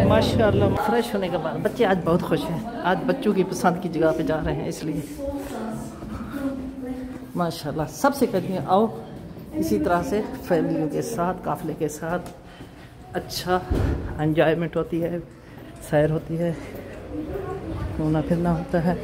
माशाल्लाह फ्रेश होने के बाद बच्चे आज बहुत खुश हैं। आज बच्चों की पसंद की जगह पे जा रहे हैं, इसलिए माशाल्लाह सबसे कहती हैं आओ इसी तरह से फैमिलियों के साथ, काफ़िले के साथ अच्छा एंजॉयमेंट होती है, सैर होती है, घूमना फिरना होता है।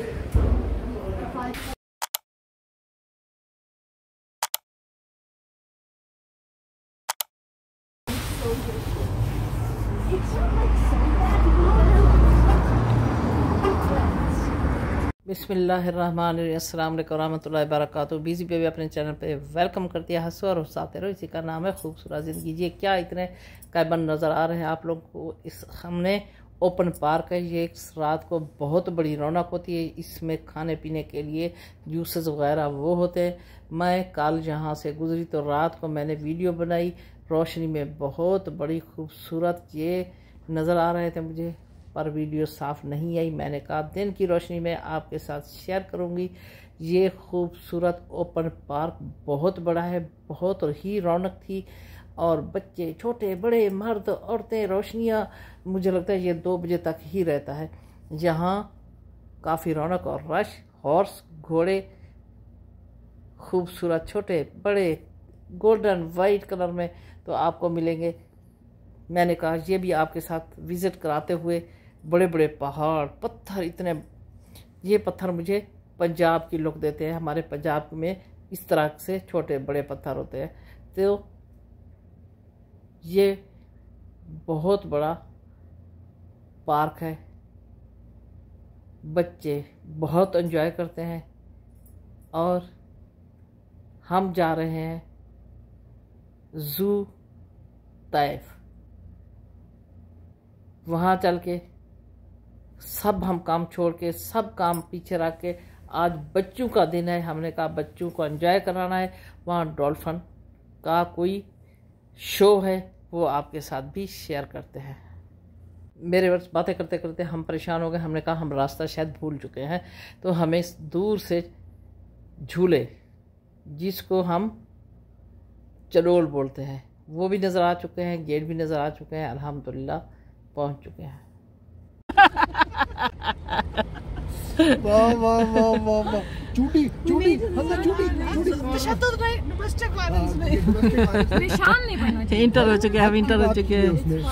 बिस्मिल्लाहिर्रहमानिर्रहीम, अस्सलाम वालेकुम रहमतुल्लाहि वबरकातुहू। बिजी बेबी अपने चैनल पे वेलकम करती है। हंसो और हंसाते रहो, इसी का नाम है खूबसूरत ज़िंदगी। ये क्या इतने कैबन नज़र आ रहे हैं आप लोग को? इस हमने ओपन पार्क है, ये रात को बहुत बड़ी रौनक होती है। इसमें खाने पीने के लिए जूसेस वगैरह वो होते हैं। मैं कल यहाँ से गुजरी तो रात को मैंने वीडियो बनाई, रोशनी में बहुत बड़ी खूबसूरत ये नज़र आ रहे थे मुझे, पर वीडियो साफ़ नहीं आई। मैंने कहा दिन की रोशनी में आपके साथ शेयर करूंगी। ये खूबसूरत ओपन पार्क बहुत बड़ा है, बहुत ही रौनक थी, और बच्चे छोटे बड़े मर्द औरतें, रोशनियाँ, मुझे लगता है ये 2 बजे तक ही रहता है। यहाँ काफ़ी रौनक और रश, हॉर्स घोड़े खूबसूरत छोटे बड़े गोल्डन वाइट कलर में तो आपको मिलेंगे। मैंने कहा ये भी आपके साथ विज़िट कराते हुए। बड़े बड़े पहाड़, पत्थर, इतने ये पत्थर मुझे पंजाब की लुक देते हैं। हमारे पंजाब में इस तरह से छोटे बड़े पत्थर होते हैं। तो ये बहुत बड़ा पार्क है, बच्चे बहुत एंजॉय करते हैं। और हम जा रहे हैं ज़ू तैफ। वहाँ चल के सब हम काम छोड़ के, सब काम पीछे रख के, आज बच्चों का दिन है। हमने कहा बच्चों को एंजॉय कराना है। वहाँ डॉल्फिन का कोई शो है, वो आपके साथ भी शेयर करते हैं। मेरे वर्ष बातें करते करते हम परेशान हो गए। हमने कहा हम रास्ता शायद भूल चुके हैं, तो हमें दूर से झूले, जिसको हम चलोल बोलते हैं, वो भी नज़र आ चुके हैं, गेट भी नज़र आ चुके हैं। अल्हम्दुलिल्लाह पहुँच चुके हैं। वाह वाह वाह वाह वाह, चूटी चूटी तशद्दुद नहीं, डोमेस्टिक वायलेंस नहीं, निशान नहीं बनना चाहिए। इंटर हो चुके हैं, हम इंटर हो चुके हैं।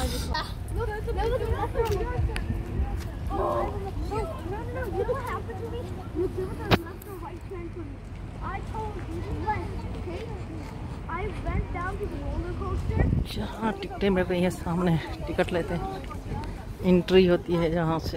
जहाँ टिकटें मिल रही हैं सामने टिकट लेते हैं, एंट्री होती है जहाँ से।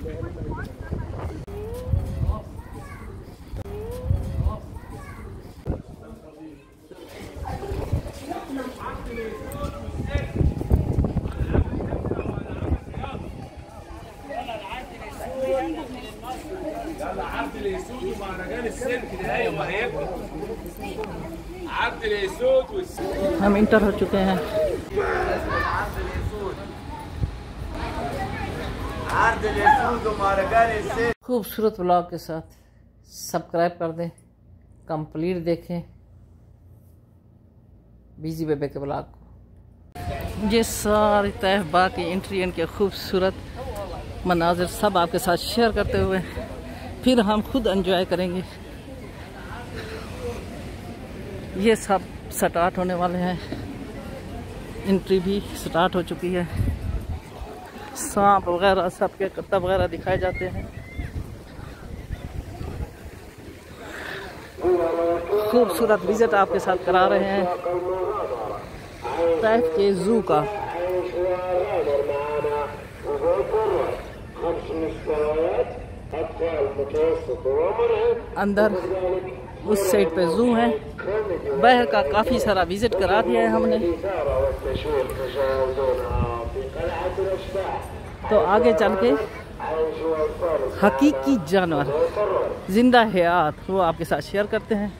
हम इंटर हो चुके हैं। खूबसूरत व्लॉग के साथ सब्सक्राइब कर दें, कंप्लीट देखें बिजी बेबे के व्लॉग को। ये सारी तैफ बाग की एंट्री के खूबसूरत मनाजिर सब आपके साथ शेयर करते हुए फिर हम खुद एंजॉय करेंगे। ये सब स्टार्ट होने वाले हैं, एंट्री भी स्टार्ट हो चुकी है। सांप वगैरह सबके कत्ता वगैरह दिखाए जाते हैं। खूबसूरत विजिट आपके साथ करा रहे हैं तैफ के ज़ू का। अंदर उस साइड पे ज़ू है, बाहर का काफ़ी सारा विजिट करा दिया है हमने। तो आगे चल के हकीकी जानवर, जिंदा हयात, वो आपके साथ शेयर करते हैं।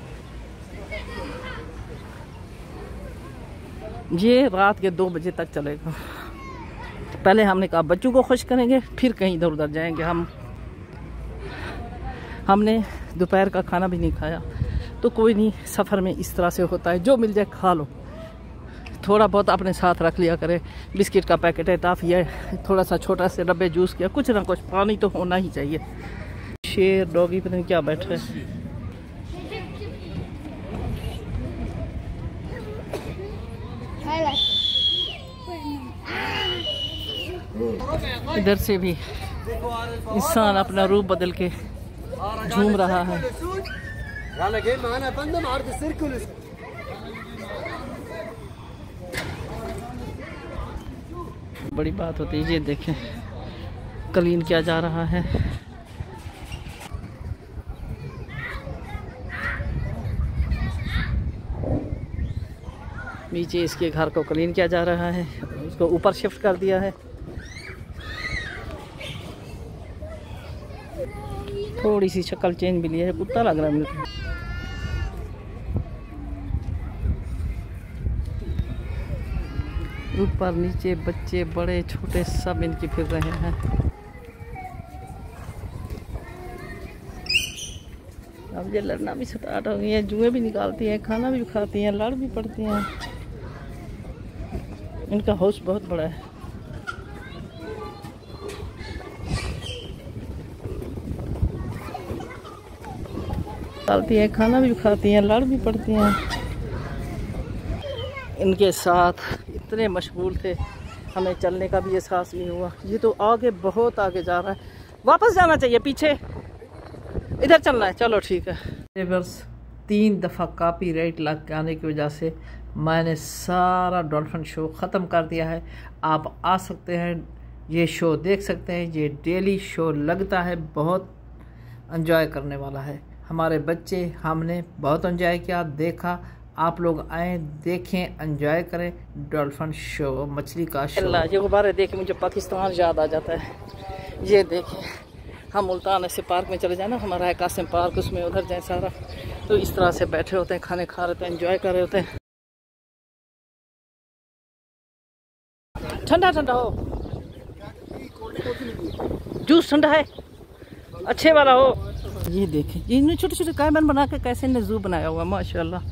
ये रात के 2 बजे तक चलेगा। पहले हमने कहा बच्चों को खुश करेंगे, फिर कहीं इधर उधर जाएंगे। हमने दोपहर का खाना भी नहीं खाया, तो कोई नहीं, सफ़र में इस तरह से होता है, जो मिल जाए खा लो। थोड़ा बहुत अपने साथ रख लिया करें। बिस्किट का पैकेट है, टॉफी है, थोड़ा सा छोटा से डब्बे जूस किया, कुछ ना कुछ पानी तो होना ही चाहिए। शेर डॉगी पता नहीं क्या बैठे हैं। इधर से भी इंसान अपना रूप बदल के झूम रहा है। बड़ी बात होती है। ये देखें क्लीन किया जा रहा है। नीचे इसके घर को क्लीन किया जा रहा है, उसको ऊपर शिफ्ट कर दिया है। थोड़ी सी शक्ल चेंज भी लिया है, कुत्ता लग रहा है मुझे। ऊपर नीचे बच्चे बड़े छोटे सब इनके फिर रहे हैं। अब ये लड़ना भी स्टार्ट हो गई है, जुए भी निकालती हैं, खाना भी खाती हैं, लड़ भी पड़ती हैं। इनका हाउस बहुत बड़ा है। निकालती हैं, खाना भी खाती हैं, लड़ भी पड़ती हैं। इनके साथ इतने मशगूल थे, हमें चलने का भी एहसास नहीं हुआ। ये तो आगे बहुत आगे जा रहा है, वापस जाना चाहिए, पीछे इधर चलना है। चलो ठीक है। बस 3 दफ़ा कॉपीराइट लग के आने की वजह से मैंने सारा डॉल्फिन शो ख़त्म कर दिया है। आप आ सकते हैं, ये शो देख सकते हैं। ये डेली शो लगता है, बहुत एंजॉय करने वाला है। हमारे बच्चे, हमने बहुत एंजॉय किया, देखा। आप लोग आए, देखें, एंजॉय करें डॉल्फिन शो, मछली का शो। ये गुब्बारे देख मुझे पाकिस्तान याद आ जाता है। ये देखें, हम मुल्तान ऐसे पार्क में चले जाए ना, हमारा है कासिम पार्क, उसमें उधर जाए सारा, तो इस तरह से बैठे होते हैं, खाने खा रहे होते हैं, एंजॉय कर रहे होते हैं। ठंडा ठंडा हो, जूस ठंडा है, अच्छे वाला हो। ये देखें, ये छोटे छोटे कैमन बना के कैसे इन्हें जू बनाया हुआ, माशाल्लाह।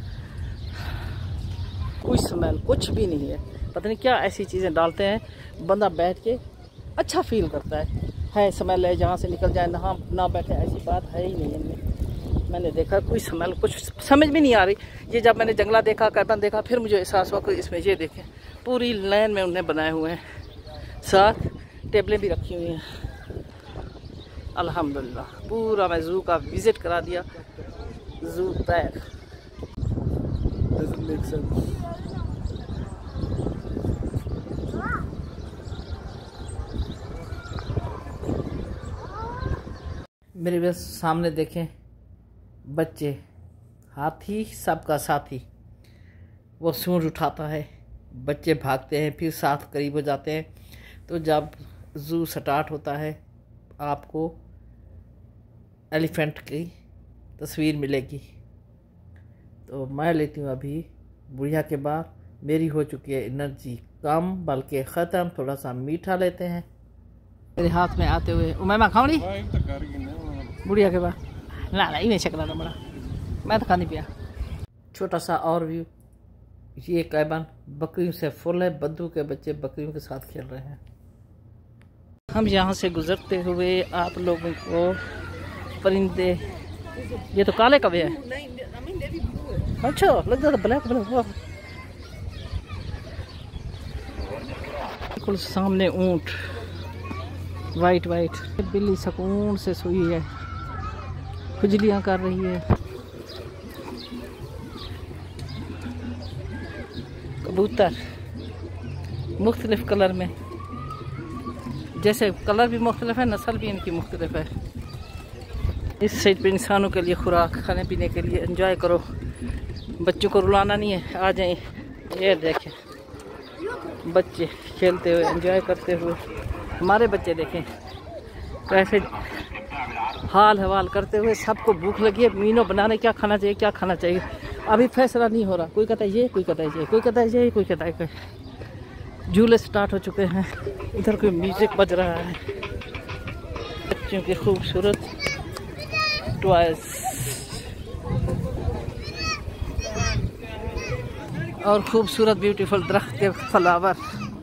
कोई स्मेल कुछ भी नहीं है, पता नहीं क्या ऐसी चीज़ें डालते हैं, बंदा बैठ के अच्छा फील करता है स्मेल है, जहाँ से निकल जाए ना बैठे, ऐसी बात है ही नहीं इनमें। मैंने देखा कोई स्मेल कुछ समझ में नहीं आ रही। ये जब मैंने जंगला देखा, कैबन देखा, फिर मुझे एहसास हुआ कि इसमें ये देखें पूरी लाइन में उन्हें बनाए हुए हैं, साथ टेबलें भी रखी हुई हैं। अल्हम्दुलिल्लाह पूरा मैं ज़ू का विज़िट करा दिया। ज़ू पैक मेरे बस सामने देखें बच्चे, हाथी सबका साथी। वो सूंड उठाता है, बच्चे भागते हैं, फिर साथ करीब हो जाते हैं। तो जब ज़ू स्टार्ट होता है आपको एलिफेंट की तस्वीर मिलेगी। तो मैं लेती हूँ अभी बुढ़िया के बाद, मेरी हो चुकी है एनर्जी कम बल्कि ख़त्म। थोड़ा सा मीठा लेते हैं। मेरे हाथ में आते हुए उमैमा खाऊंगी बुढ़िया के बाद ना इन्हें शक्ल ना बड़ा, मैं तो खानी पिया। छोटा सा और व्यू, ये कैबन बकरियों से फुल है। बद्दू के बच्चे बकरियों के साथ खेल रहे हैं। हम यहाँ से गुजरते हुए आप लोगों को परिंदे, ये तो काले कवे है, अच्छा लग जाता ब्लैक ब्लैक। बिल्कुल सामने ऊंट वाइट वाइट, बिल्ली सुकून से सोई है, खुजलियाँ कर रही है। कबूतर मुख्तलिफ कलर में, जैसे कलर भी मुख्तलिफ है, नस्ल भी इनकी मुख्तलिफ है। इस साइड पे इंसानों के लिए खुराक, खाने पीने के लिए, एंजॉय करो, बच्चों को रुलाना नहीं है, आ जाए। ये देखें बच्चे खेलते हुए, एंजॉय करते हुए। हमारे बच्चे देखें कैसे हाल हवाल करते हुए। सबको भूख लगी है, मीनों बनाने क्या खाना चाहिए, क्या खाना चाहिए, अभी फैसला नहीं हो रहा। कोई कहता है ये, कोई कहता है ये, कोई कहता है ये, कोई कहता है कोई। झूले स्टार्ट हो चुके हैं, इधर कोई म्यूजिक बज रहा है। बच्चों की खूबसूरत टॉयज। और खूबसूरत ब्यूटीफुल दरख्त के फ्लावर।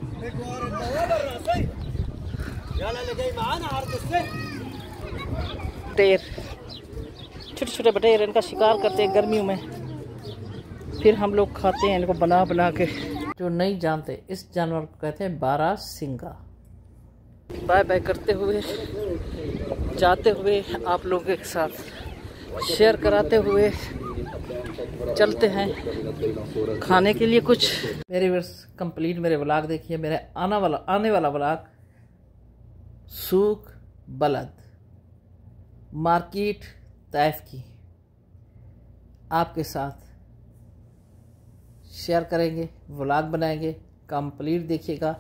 बटेर, छोटे छोटे बटेर, इनका शिकार करते हैं गर्मियों में, फिर हम लोग खाते हैं इनको बना बना के। जो नहीं जानते, इस जानवर को कहते हैं बारहसिंगा। बाय बाय करते हुए, जाते हुए, आप लोगों के साथ शेयर कराते हुए चलते हैं खाने के लिए कुछ। मेरे वर्ष कंप्लीट मेरे व्लॉग देखिए। मेरे आने वाला व्लॉग सूक बलद मार्केट तैफ की आपके साथ शेयर करेंगे, व्लॉग बनाएंगे। कंप्लीट देखिएगा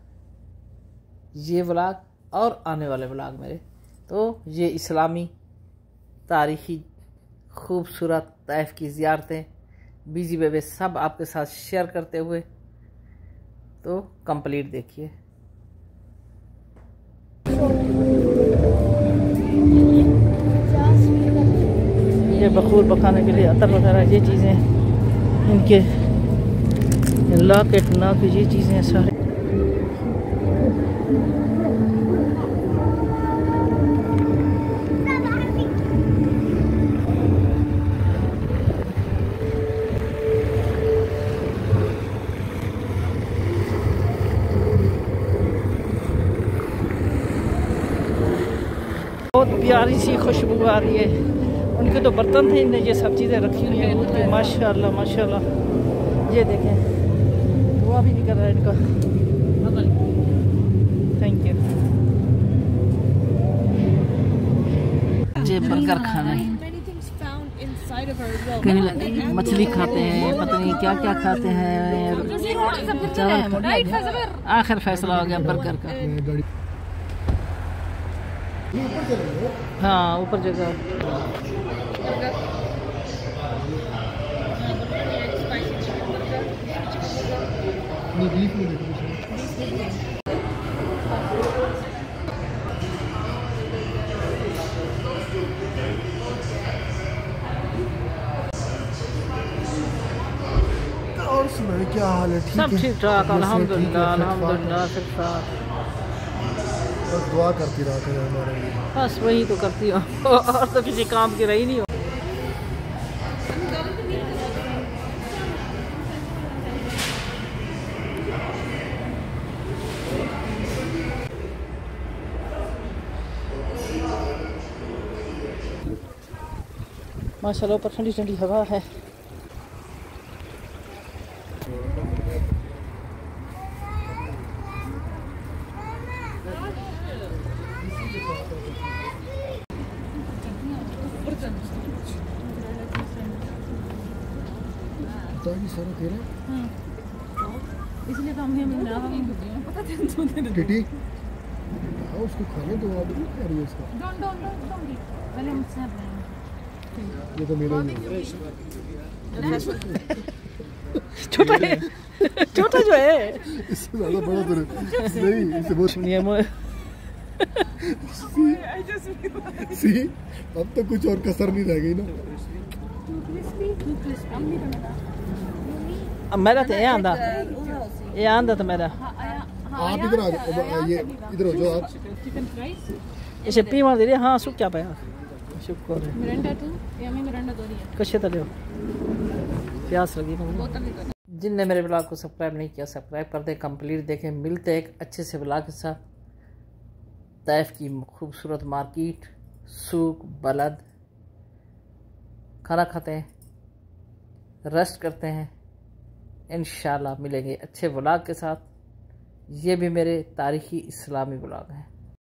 ये व्लॉग और आने वाले व्लॉग मेरे। तो ये इस्लामी तारीखी खूबसूरत तैफ की ज़ियारतें, बीजी बेबे सब आपके साथ शेयर करते हुए, तो कंप्लीट देखिए। ये बखूर पकाने के लिए अतर वगैरह ये चीज़ें, इनके लॉकेट ना की ये चीज़ें सारे। बहुत प्यारी सी खुशबू आ रही है। उनके तो बर्तन थे, इनने ये सब चीज़ें रखी हुई हैं दूध की। माशाल्लाह माशाल्लाह, ये देखें धुआं भी निकल रहा है इनका। Thank you. ये बर्गर खाने, कहीं मछली खाते हैं, पता नहीं क्या क्या खाते हैं। आखिर फैसला हो गया बर्गर का। हाँ ऊपर जगह। और सुनाए क्या हाल है? सब ठीक ठाक अल्हम्दुलिल्लाह अल्हम्दुलिल्लाह। सिर्फ बस दुआ करती रहा करें हमारे लिए। बस वही तो करती हूँ और तो किसी काम की रही नहीं हो। माशाल्लाह ऊपर ठंडी ठंडी हवा है। इसलिए तो किटी उसको खाने दो, आप क्या रही है इसका? ये तो मेरा ही छोटा है, छोटा जो है इससे ज़्यादा बड़ा तो नहीं, इससे बहुत सी। अब तो कुछ और कसर नहीं रह गई ना। मेरा तो ये आंदा तो मेरा। आप इधर आ जाओ, ये इधर हो जाओ आप। इसे पीवा दे रहे। हाँ सुख क्या पाया शुक्र है। मिरंडा टू या मैं मिरंडा दो रही है कशे तले प्यास लगी मुझे। जिनने मेरे ब्लॉग को सब्सक्राइब नहीं किया सब्सक्राइब कर दे, कंप्लीट देखें। मिलते एक अच्छे से ब्लॉग के साथ। तैफ की खूबसूरत मार्केट, सूक बलद, खाना खाते हैं, रेस्ट करते हैं। इंशाल्लाह मिलेंगे अच्छे ब्लॉग के साथ। ये भी मेरे तारीखी इस्लामी ब्लॉग हैं।